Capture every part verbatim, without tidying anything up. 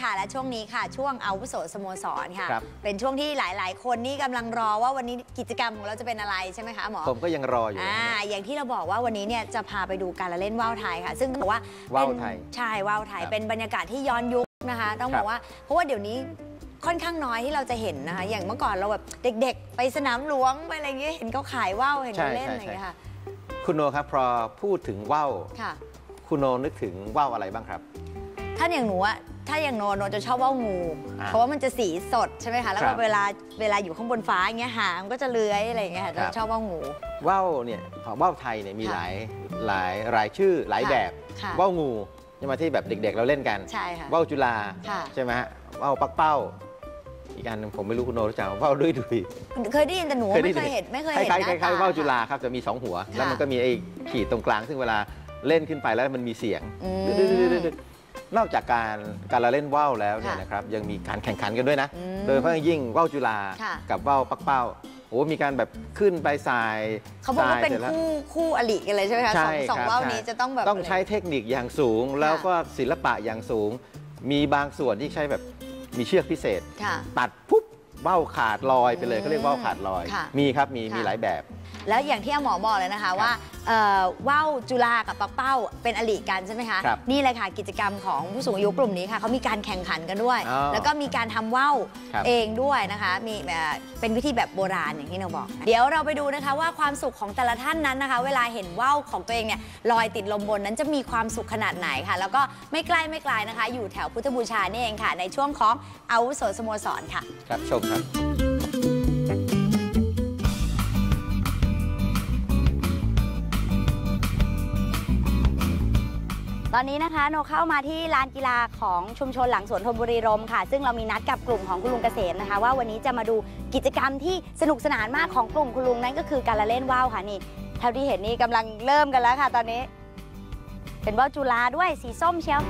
ค่ะและช่วงนี้ค่ะช่วงอาวุโสสโมสรค่ะเป็นช่วงที่หลายๆคนนี่กำลังรอว่าวันนี้กิจกรรมของเราจะเป็นอะไรใช่ไหมคะหมอผมก็ยังรออยู่อ่าอย่างที่เราบอกว่าวันนี้เนี่ยจะพาไปดูการละเล่นว่าวไทยค่ะซึ่งต้องบอกว่าว่าวไทยใช่ว่าวไทยเป็นบรรยากาศที่ย้อนยุคนะคะต้องบอกว่าเพราะว่าเดี๋ยวนี้ค่อนข้างน้อยที่เราจะเห็นนะคะอย่างเมื่อก่อนเราแบบเด็กๆไปสนามหลวงไปอะไรเงี้ยเห็นเขาขายว่าวเห็นเขาเล่นอะไรอย่างเงี้ยค่ะคุณโนครับพอพูดถึงว่าวคุณโนนึกถึงว่าวอะไรบ้างครับถ้าอย่างหนูอะถ้าอย่างโนโนจะชอบว่าวงูเพราะว่ามันจะสีสดใช่ไหมคะแล้วก็เวลาเวลาอยู่ข้างบนฟ้าอย่างเงี้ยหางก็จะเลื้อยอะไรอย่างเงี้ยค่ะชอบว่าวงูว่าวเนี่ยว่าวไทยเนี่ยมีหลายหลายรายชื่อหลายแบบว่าวงูจะมาที่แบบเด็กๆเราเล่นกันใช่ค่ะว่าวจุฬาใช่ไหมฮะว่าวปักเป้าอีกอันนึงผมไม่รู้คุณโนรู้จักว่าวด้วยดุยเคยได้ยินแต่หนูไม่เคยเห็นไม่เคยเห็นคล้ายๆว่าวจุฬาครับจะมีสองหัวแล้วมันก็มีไอ้ขีดตรงกลางซึ่งเวลาเล่นขึ้นไปแล้วมันมีเสียงนอกจากการการละเล่นว่าวแล้วเนี่ยนะครับยังมีการแข่งขันกันด้วยนะโดยเฉพาะยิ่งว่าวจุฬากับว่าวปักเป้าโอ้มีการแบบขึ้นไปสายเขาบอกว่าเป็นคู่คู่อริกันเลยใช่ไหมคะสองว่าวนี้จะต้องแบบต้องใช้เทคนิคอย่างสูงแล้วก็ศิลปะอย่างสูงมีบางส่วนที่ใช้แบบมีเชือกพิเศษตัดปุ๊บว่าวขาดลอยไปเลยเขาเรียกว่าวขาดลอยมีครับมีมีหลายแบบแล้วอย่างที่หมอบอกเลยนะคะว่าว่าวจุฬากับปักเป้าเป็นอริกันใช่ไหมคะนี่เลยค่ะกิจกรรมของผู้สูงอายุกลุ่มนี้ค่ะเขามีการแข่งขันกันด้วยแล้วก็มีการทำว่าวเองด้วยนะคะมีเป็นวิธีแบบโบราณอย่างที่เราบอกเดี๋ยวเราไปดูนะคะว่าความสุขของแต่ละท่านนั้นนะคะเวลาเห็นว่าวของตัวเองเนี่ยลอยติดลมบนนั้นจะมีความสุขขนาดไหนค่ะแล้วก็ไม่ใกล้ไม่ไกลนะคะอยู่แถวพุทธบูชานี่เองค่ะในช่วงของอาวุโสสโมสรค่ะครับชมครับตอนนี้นะคะโนเข้ามาที่ลานกีฬาของชุมชนหลังสวนธนบุรีรมย์ค่ะซึ่งเรามีนัดกับกลุ่มของคุณลุงเกษมนะคะว่าวันนี้จะมาดูกิจกรรมที่สนุกสนานมากของกลุ่มคุณลุงนั่นก็คือการละเล่นว่าวค่ะนี่เท่าที่เห็นนี่กำลังเริ่มกันแล้วค่ะตอนนี้เป็นว่าวจุฬาด้วยสีส้มเชียว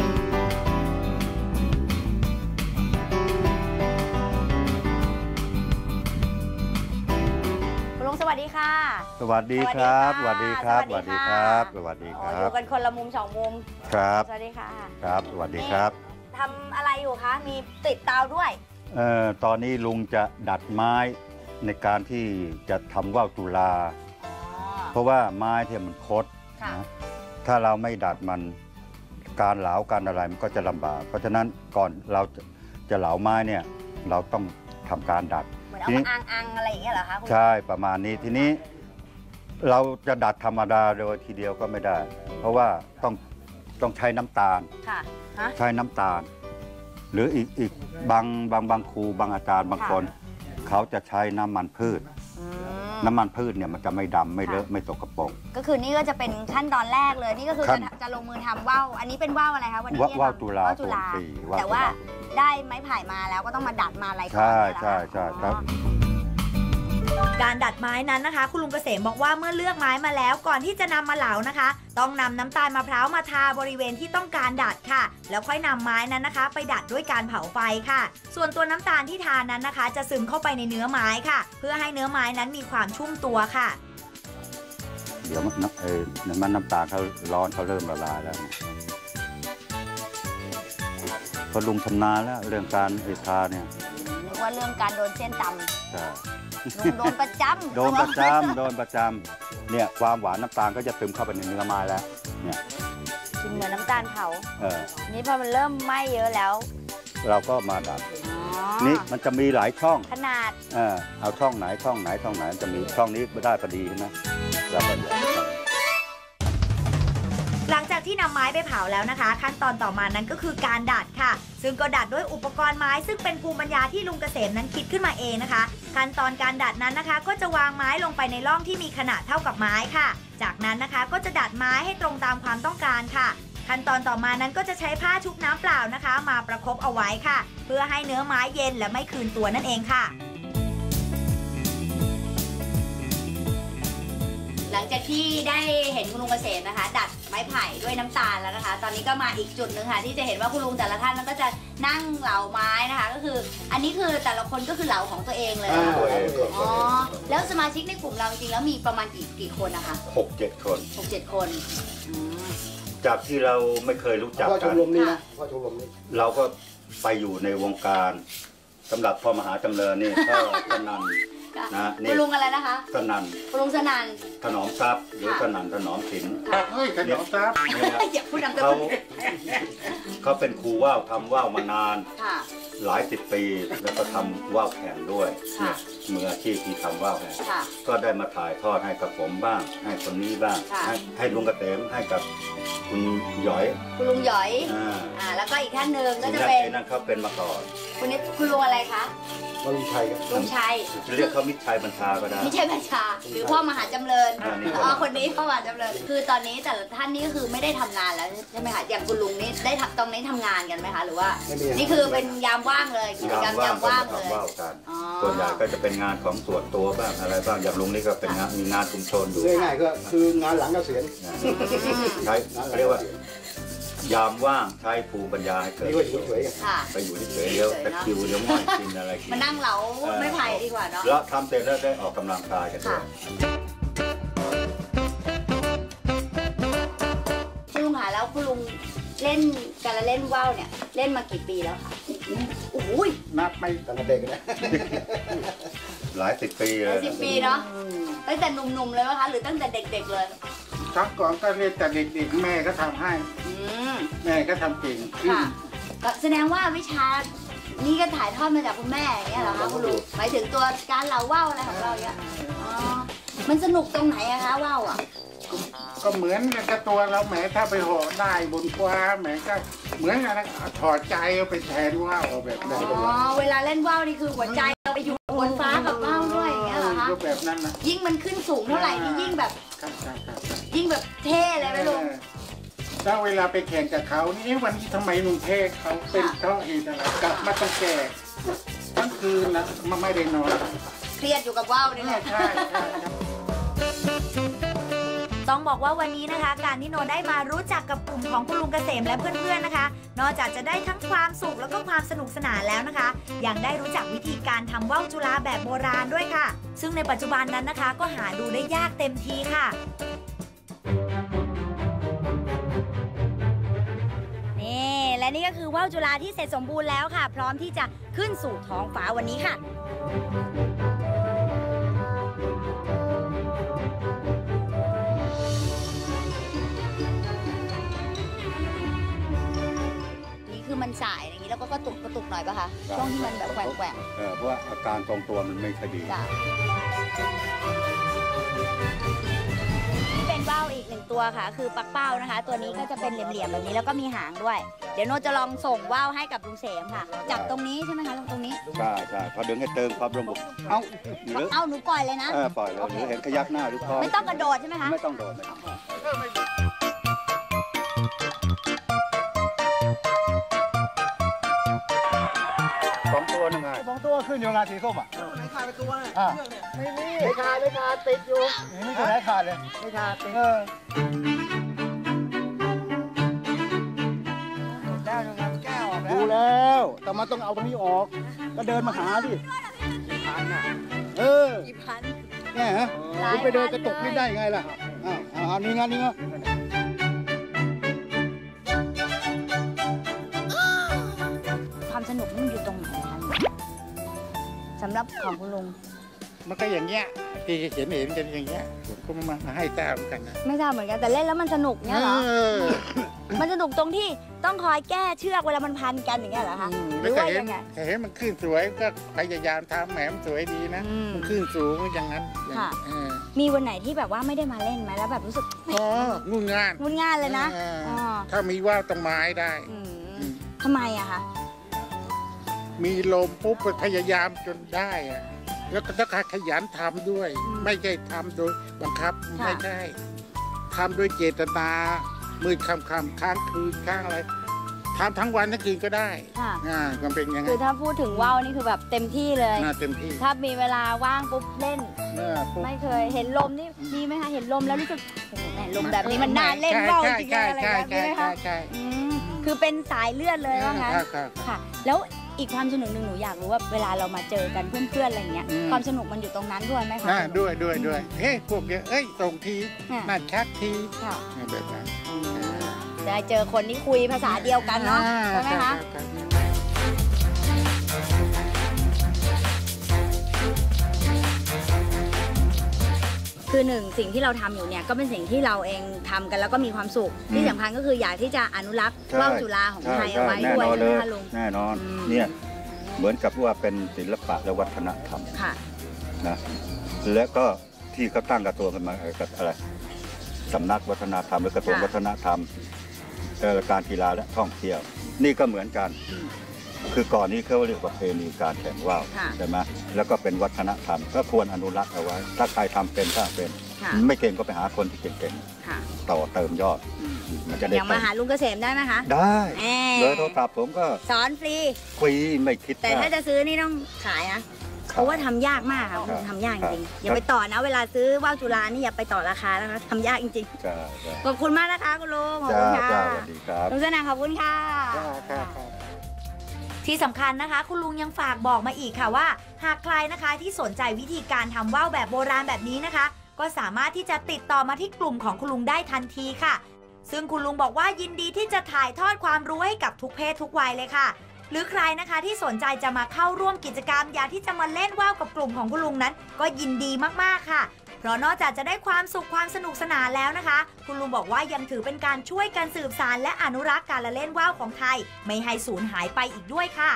สวัสดีค่ะสวัสดีครับสวัสดีครับสวัสดีครับสวัสดีครับอยู่กันคนละมุมสองมุมครับสวัสดีค่ะครับสวัสดีครับทำอะไรอยู่คะมีติดเตาด้วยเอ่อตอนนี้ลุงจะดัดไม้ในการที่จะทำว่าวจุฬาเพราะว่าไม้ที่มันคดนะถ้าเราไม่ดัดมันการเหลาการอะไรมันก็จะลำบากเพราะฉะนั้นก่อนเราจะเหลาไม้เนี่ยเราต้องทำการดัดเหมือนเอาอังอังอะไรอย่างเงี้ยเหรอคะใช่ประมาณนี้ทีนี้เราจะดัดธรรมดาโดยทีเดียวก็ไม่ได้เพราะว่าต้องต้องใช้น้ำตาลใช้น้ำตาลหรืออีกอีกบางบางบางครูบางอาจารย์บางคนเขาจะใช้น้ำมันพืชน้ำมันพืชเนี่ยมันจะไม่ดำไม่เลอะไม่สกปรกก็คือนี่ก็จะเป็นขั้นตอนแรกเลยนี่ก็คือจะจะลงมือทำว่าวอันนี้เป็นว่าวอะไรคะวันนี้ว่าวจุฬาจุฬาแต่ว่าได้ไม้ไผ่มาแล้วก็ต้องมาดัดมาอะไรก่อนใช่ใช่ใช่ครับการดัดไม้นั้นนะคะคุณลุงเกษมบอกว่าเมื่อเลือกไม้มาแล้วก่อนที่จะนำมาเหลานะคะต้องนำน้ำตาลมะพร้าวมาทาบริเวณที่ต้องการดัดค่ะแล้วค่อยนำไม้นั้นนะคะไปดัดด้วยการเผาไฟค่ะส่วนตัวน้ำตาลที่ทานั้นนะคะจะซึมเข้าไปในเนื้อไม้ค่ะเพื่อให้เนื้อไม้นั้นมีความชุ่มตัวค่ะเดี๋ยวมันเออมันน้ำตาลเขาร้อนเขาเริ่มละลายแล้วพอลุงชำนาญแล้วเรื่องการไอ้ทาเนี่ยนึกว่าเรื่องการโดนเส้นตำใช่โดนประจำโดนประจำโดนประจำเนี่ยความหวานน้ำตาลก็จะซึมเข้าไปในเนื้อไม้แล้วเนี่ยกินเหมือนน้ำตาลเผาเออนี่พอมันเริ่มไหม้เยอะแล้วเราก็มาดัดนี่มันจะมีหลายช่องขนาดเออเอาช่องไหนช่องไหนช่องไหนจะมีช่องนี้ไม่ได้พอดีใช่ไหมเราก็หลังจากที่นำไม้ไปเผาแล้วนะคะขั้นตอนต่อมานั้นก็คือการดัดค่ะซึ่งก็ดัดด้วยอุปกรณ์ไม้ซึ่งเป็นภูมิปัญญาที่ลุงเกษมนั้นคิดขึ้นมาเองนะคะขั้นตอนการดัดนั้นนะคะก็จะวางไม้ลงไปในร่องที่มีขนาดเท่ากับไม้ค่ะจากนั้นนะคะก็จะดัดไม้ให้ตรงตามความต้องการค่ะขั้นตอนต่อมานั้นก็จะใช้ผ้าชุบน้ำเปล่านะคะมาประคบเอาไว้ค่ะเพื่อให้เนื้อไม้เย็นและไม่คืนตัวนั่นเองค่ะหลังจากที่ได้เห็นคุณลุงเกษมนะคะดัดไม้ไผ่ด้วยน้ำตาลแล้วนะคะตอนนี้ก็มาอีกจุดหนึ่งค่ะที่จะเห็นว่าคุณลุงแต่ละท่านนั้นก็จะนั่งเหลาไม้นะคะก็คืออันนี้คือแต่ละคนก็คือเหลาของตัวเองเลยอ๋อแล้วสมาชิกในกลุ่มเราจริงแล้วมีประมาณกี่กี่คนนะคะหกเจ็ดคนหกเจ็ดคนจากที่เราไม่เคยรู้จักกันพ่อชมรมนี้นะพ่อชมรมนี้เราก็ไปอยู่ในวงการสำหรับพ่อมหาจำเริญนี่ก็สนันนะนี่คุณลุงอะไรนะคะสนันคุณลุงสนันถนอมทรัพย์หรือสนันถนอมสินเฮ้ยขนมครับอย่าพูดนำตัวเขาเขาเป็นครูว่าวทำว่าวมานานค่ะหลายสิบปีแล้วก็ทำว่าวแข่งด้วยค่ะมืออาชีพที่ทำว่าวแข่งค่ะก็ได้มาถ่ายทอดให้กับผมบ้าง ให้คนนี้บ้างค่ะให้ให้ลุงกระเตมให้กับคุณหยอยคุณลุงหยอยอ่าอ่าแล้วก็อีกท่านหนึ่งก็จะไอ้เป็นนั่นเขาเป็นมาก่อนคุณนิดคุณลุงอะไรคะว่าลุงชัยลุงชัยจะเรียกเขามิตรชัยบัญชาก็ได้ไม่ใช่บัญชาหรือพ่อมหาจำเริญอ่านี่อ๋อคนนี้พ่อมหาจำเริญคือตอนนี้แต่ละท่านนี่ก็คือไม่ได้ทำงานแล้วใช่ไหมคะอย่างคุณลุงนี่ได้ทำตรงนี้ทำงานกันไหมคะหรือว่า นี่คือเป็นยามว่างเลยกิจกรรมยามว่างก็เลมาย ทำว่าวกันอ๋อส่วนใหญ่ก็จะเป็นงานของส่วนตัวบ้างอะไรบ้างอย่างลุงนี่ก็เป็นงานมีงานชุมชนอยู่ง่ายๆก็คืองานหลังเกษียณนะใช้เรียกว่า ยามว่างใช้ภูมิปัญญาให้เกิดนี่ก็อยู่เฉยๆกันค่ะไปอยู่ที่เฉยๆเดี๋ยวตะคริวเดี๋ยวง่อยกินอะไรกินมานั่งเหลาไม่ไผ่ดีกว่าเนาะแล้วทำเสร็จแล้วได้ออกกำลังกายกันด้วยคุณลุงคะแล้วคุณลุงเล่นการละเล่นว่าวเนี่ยเล่นมากี่ปีแล้วคะโอ้ยนับไม่ตั้งแต่เด็กนะหลายสิบปีเลยสิบปีเนาะตั้งแต่หนุ่มๆเลยไหมคะหรือตั้งแต่เด็กๆเลยครั้งก่อนก็เล่นแต่เด็กๆแม่ก็ทำให้อืมแม่ก็ทำเก่งค่ะก็แสดงว่าวิชานี่ก็ถ่ายทอดมาจากคุณแม่อย่างเงี้ยเหรอคะคุณลุงหมายถึงตัวการเหลาว่าวอะไรของเราเนี่ยอ๋อมันสนุกตรงไหนอะคะว่าวอะก็เหมือนกับตัวเราแหมถ้าไปห่อได้บนฟ้าแหมก็เหมือนกันนะถอดใจเอาไปแทนว่าวเอาแบบนั้นอ๋อเวลาเล่นว่าวนี่คือหัวใจเราไปอยู่บนฟ้ากับว่าวด้วยอย่างเงี้ยเหรอคะก็แบบนั้นนะยิ่งมันขึ้นสูงเท่าไหร่นี่ยิ่งแบบครับครับครับยิ่งแบบเท่เลยไหมลุงแล้วเวลาไปแข่งกับเขานี่วันนี้ทำไมลุงเทศเขาเป็นเพราะเหตุอะไรกลับมาตั้งแก่ทั้งคืนนะมาไม่ได้นอนเครียดอยู่กับว่าวนี่แหละใช่ใช่ต้องบอกว่าวันนี้นะคะ การที่โนได้มารู้จักกับกลุ่มของคุณลุงเกษมและเพื่อนๆนะคะ นอกจากจะได้ทั้งความสุขแล้วก็ความสนุกสนานแล้วนะคะ ยังได้รู้จักวิธีการทำว่าวจุฬาแบบโบราณด้วยค่ะ ซึ่งในปัจจุบันนั้นนะคะ ก็หาดูได้ยากเต็มทีค่ะนี่และนี่ก็คือว่าวจุฬาที่เสร็จสมบูรณ์แล้วค่ะ พร้อมที่จะขึ้นสู่ท้องฟ้าวันนี้ค่ะนี่คือมันสายอย่างนี้แล้วก็กระตุกกระตุกหน่อยป่ะคะช่วงที่มันแบบแกว่งแกว่งเออเพราะว่าอาการทรงตัวมันไม่ค่อยดีจ้ะนี่เป็นว่าวอีกหนึ่งตัวค่ะ คือปักเป้านะคะ ตัวนี้ก็จะเป็นเหลี่ยมๆแบบนี้แล้วก็มีหางด้วย เดี๋ยวโนจะลองส่งว่าวให้กับลุงเสมค่ะ จับตรงนี้ใช่ไหมคะตรงนี้ใช่ใช่พอดึงให้เติมความระบบเอ้าหรือเอาหนูปล่อยเลยนะเออปล่อยเลยหรือเห็นขยักหน้าหรือพอไม่ต้องกระโดดใช่ไหมคะไม่ต้องโดดไม่ต้องสองตัวนึงไงสองตัวขึ้นอยู่งานสีส้มอ่ะไหนขาดไปตัวอ่ะไม่มีไม่ขาดไม่ขาดติดอยู่นี่ตัวไหนขาดเลยไม่ขาดติดดูแล้วแต่มันต้องเอาตรงนี้ออกก็เดินมาหาดิพันอ่ะเออกี่พันเนี่ยฮะคุณไปเดินกระตกนี่ได้ไงล่ะอ้าวเอานี่งั้นนี่งั้นความสนุกมันอยู่ตรงไหนคะสำหรับของคุณลุงมันก็อย่างเงี้ยที่เห็นเห็นกันอย่างเงี้ยผมก็มาให้ทราบกันนะไม่ทราบเหมือนกันแต่เล่นแล้วมันสนุกเนี่ยเหรอ มันสนุกตรงที่ต้องคอยแก้เชือกเวลามันพันกันอย่างเงี้ยเหรอคะหรือว่ายังไงเห็นมันขึ้นสวยก็พยายามทำแหมมันสวยดีนะอืมมันขึ้นสูงอย่างนั้นค่ะเออมีวันไหนที่แบบว่าไม่ได้มาเล่นไหมแล้วแบบรู้สึกอ๋องุ่นงานงุนง่านเลยนะเอออ๋อถ้ามีว่าวต้องไม้ได้อืมอืมทำไมอะคะมีลมปุ๊บก็พยายามจนได้อะแล้วก็ต้องขยันทำด้วย ไม่ใช่ทำโดยบังคับไม่ใช่ทำด้วยเจตนามืดคำคำค้างคืนค้างอะไรทำทั้งวันทั้งคืนก็ได้ค่ะอ่ามันเป็นยังไงคือถ้าพูดถึงว่าวนี่คือแบบเต็มที่เลยน่าเต็มที่ถ้ามีเวลาว่างปุ๊บเล่นเออปุ๊บไม่เคยเห็นลมนี่มีไหมคะเห็นลมแล้วรู้สึกโอ้โหแหม่ลมแบบนี้มันน่าเล่นว่าวจริงๆอะไรแบบนี้ไหมคะใช่อืมคือเป็นสายเลือดเลยว่างั้นครับครับค่ะ แล้วอีกความสนุกหนึ่งหนูอยากรู้ว่าเวลาเรามาเจอกันเพื่อนๆอะไรอย่างเงี้ยอืมความสนุกมันอยู่ตรงนั้นด้วยไหมคะอ่าด้วยด้วยด้วยเฮ้ยพวกเนี้ยเอ้ยส่งทีค่ะนั่นชักทีค่ะแบบนั้นได้เจอคนที่คุยภาษาเดียวกันเนาะใช่ไหมคะรับรับคือหนึ่งสิ่งที่เราทำอยู่เนี่ยก็เป็นสิ่งที่เราเองทำกันแล้วก็มีความสุขที่สำคัญก็คืออยากที่จะอนุรักษ์ว่าวจุฬาของไทยเอาไว้ด้วยใช่ไหมคะลุงแน่นอนเนี่ยเหมือนกับว่าเป็นศิลปะและวัฒนธรรมนะและก็ที่เขาตั้งกระทรวงกันมากับอะไรสำนักวัฒนธรรมและกระทรวงวัฒนธรรมการกีฬาและท่องเที่ยวนี่ก็เหมือนกันคือก่อนนี้เขาเรียกว่าประเพณีการแข่งว่าวใช่ไหมแล้วก็เป็นวัฒนธรรมก็ควรอนุรักษ์เอาไว้ถ้าใครทำเป็นถ้าเป็นไม่เก่งก็ไปหาคนที่เก่งๆต่อเติมยอดมันจะได้อย่างมาหาลุงเกษมได้ไหมคะได้โดยโทรศัพท์ผมก็สอนฟรีฟรีไม่คิดแต่ถ้าจะซื้อนี่ต้องขายนะเพราะว่าทำยากมากครับทำยากจริงอย่าไปต่อนะเวลาซื้อว่าวจุฬานี่อย่าไปต่อราคานะคะทำยากจริงๆขอบคุณมากนะคะคุณลุงขอบคุณค่ะสวัสดีครับลุงเสนาขอบคุณค่ะที่สำคัญนะคะคุณลุงยังฝากบอกมาอีกค่ะว่าหากใครนะคะที่สนใจวิธีการทำว่าวแบบโบราณแบบนี้นะคะก็สามารถที่จะติดต่อมาที่กลุ่มของคุณลุงได้ทันทีค่ะซึ่งคุณลุงบอกว่ายินดีที่จะถ่ายทอดความรู้ให้กับทุกเพศทุกวัยเลยค่ะหรือใครนะคะที่สนใจจะมาเข้าร่วมกิจกรรมอยากที่จะมาเล่นว่าวกับกลุ่มของคุณลุงนั้นก็ยินดีมากๆค่ะเพราะนอกจากจะได้ความสุขความสนุกสนานแล้วนะคะคุณลุงบอกว่ายังถือเป็นการช่วยกันสืบสานและอนุรักษ์การละเล่นว่าวของไทยไม่ให้สูญหายไปอีกด้วยค่ะ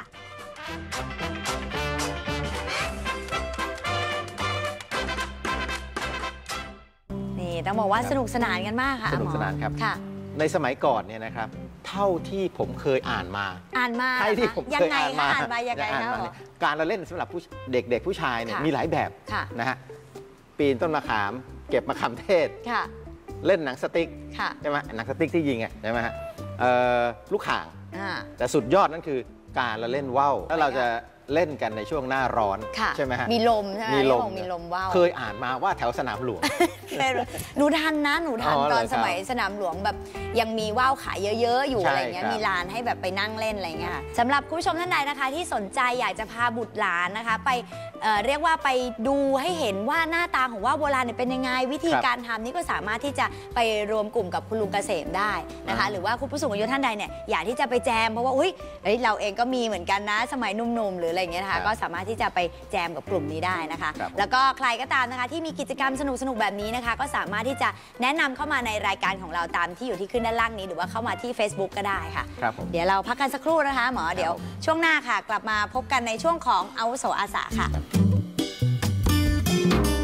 นี่ต้องบอกว่าสนุกสนานกันมากค่ะสนุกสนานครับค่ะในสมัยก่อนเนี่ยนะครับเท่าที่ผมเคยอ่านมาอ่านมาใช่ที่ผมเคยอ่านมาอ่านมายังไงคะการละเล่นสำหรับเด็กๆผู้ชายเนี่ยมีหลายแบบนะฮะปีนต้นมะขามเก็บมะขามเทศเล่นหนังสติ๊กใช่ไหมหนังสติ๊กที่ยิงไงใช่ไหมฮะลูกข่างแต่สุดยอดนั่นคือการละเล่นว่าวแล้วเราจะเล่นกันในช่วงหน้าร้อนใช่ไหมฮะมีลมใช่ไหมมีลมมีลมว่าวเคยอ่านมาว่าแถวสนามหลวงหนูทันนะหนูทันตอนสมัยสนามหลวงแบบยังมีว่าวขายเยอะๆอยู่อะไรเงี้ยมีลานให้แบบไปนั่งเล่นอะไรเงี้ยค่ะสำหรับคุณผู้ชมท่านใดนะคะที่สนใจอยากจะพาบุตรหลานนะคะไปเรียกว่าไปดูให้เห็นว่าหน้าตาของว่าวโบราณเป็นยังไงวิธีการทำนี่ก็สามารถที่จะไปรวมกลุ่มกับคุณลุงเกษมได้นะคะหรือว่าคุณผู้สูงอายุท่านใดเนี่ยอยากที่จะไปแจมเพราะว่าอุ้ยเราเองก็มีเหมือนกันนะสมัยหนุ่มๆหรืออะไรเงี้ยนะคะก็สามารถที่จะไปแจมกับกลุ่มนี้ได้นะคะแล้วก็ใครก็ตามนะคะที่มีกิจกรรมสนุกๆแบบนี้นะคะก็สามารถที่จะแนะนำเข้ามาในรายการของเราตามที่อยู่ที่ขึ้นด้านล่างนี้หรือว่าเข้ามาที่ Facebook ก็ได้ค่ะเดี๋ยวเราพักกันสักครู่นะคะหมอเดี๋ยวช่วงหน้าค่ะกลับมาพบกันในช่วงของอาวุโสอาสาค่ะ